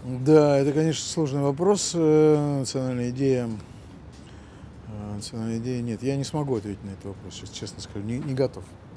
Да, это, конечно, сложный вопрос. Национальная идея. Национальная идея нет. Я не смогу ответить на этот вопрос, сейчас честно скажу. Не готов.